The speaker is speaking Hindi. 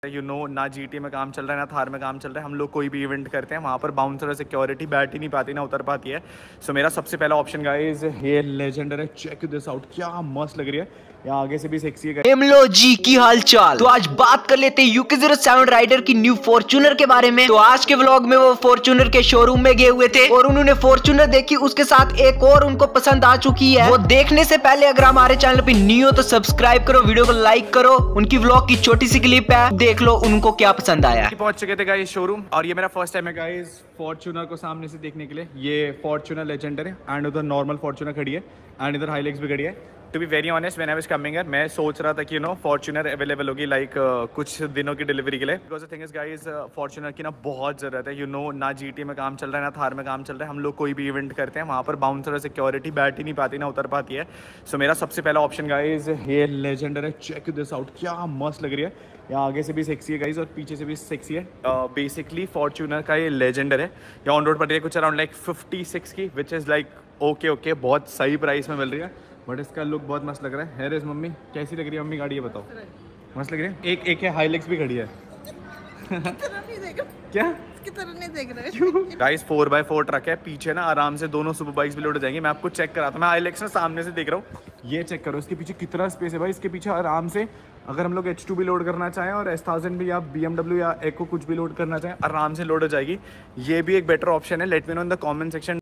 यू नो ना जीटी में काम चल रहा है ना थार में काम चल रहा है। हम लोग कोई भी इवेंट करते हैं वहाँ पर बाउंसर और सिक्योरिटी बैठ ही नहीं पाती ना उतर पाती है। सो मेरा सबसे पहला ऑप्शन गाइस ये लेजेंडर है। चेक दिस आउट, क्या मस्त लग रही है, यहाँ आगे से भी सेक्सी है। एमलो जी की हाल चाल। तो आज बात कर लेते हैं UK07 राइडर की न्यू फॉर्च्यूनर के बारे में। तो आज के व्लॉग में वो फॉर्च्यूनर के शोरूम में गए हुए थे और उन्होंने फॉर्च्यूनर देखी, उसके साथ एक और उनको पसंद आ चुकी है। वो देखने से पहले अगर हमारे चैनल पे न्यू हो तो सब्सक्राइब करो, वीडियो को लाइक करो। उनकी व्लॉग की छोटी सी क्लिप है, देख लो उनको क्या पसंद आया। पहुंच चुके थे गाइस शोरूम और ये मेरा फर्स्ट टाइम है गाइस फॉर्च्यूनर को सामने से देखने के लिए। ये फॉर्च्यूनर लेजेंडर है एंड उधर नॉर्मल फॉर्च्यूनर खड़ी है एंड इधर हाईलेक्स भी खड़ी है। To be very honest when I was coming here मैं सोच रहा था कि फॉर्च्यूनर अवेलेबल होगी लाइक कुछ दिनों की डिलीवरी के लिए। Because the thing is guys Fortuner की ना बहुत ज़रूरत है। ना जीटी में काम चल रहा है ना थार में काम चल रहा है। हम लोग कोई भी इवेंट करते हैं वहाँ पर बाउंसर और सिक्योरिटी बैठ ही नहीं पाती ना उतर पाती है। सो मेरा सबसे पहला ऑप्शन गाइस ये लेजेंडर है। चेक दिस आउट, क्या मस्त लग रही है, यहाँ आगे से भी सेक्सी है गाइस और पीछे से भी सेक्सी है। बेसिकली फॉर्च्यूनर का ये लेजेंडर है। यहाँ ऑन रोड पड़ रही है कुछ अराउंड लाइक 56 की, विच इज़ लाइक ओके बहुत सही प्राइस में मिल रही है। बट इसका लुक बहुत मस्त लग रहा है। हेयर इज मम्मी कैसी लग रही है मम्मी गाड़ी, ये बताओ। मस्त लग रही है। एक है हाईलेक्स भी खड़ी है। क्या की तरह नहीं देख रहे गाइस 4x4 ट्रक है पीछे ना, आराम से दोनों सुपर बाइक्स भी लोड हो जाएंगी। मैं आपको चेक कराता हूँ, मैं हाईलेक्स ना सामने से देख रहा हूँ। ये चेक करो इसके पीछे कितना स्पेस है भाई। इसके पीछे आराम से अगर हम लोग H2 भी लोड करना चाहें और S1000 भी या BMW या एको कुछ भी लोड करना चाहें आराम से लोड हो जाएगी। ये भी एक बेटर ऑप्शन है। Let me know in the comment section.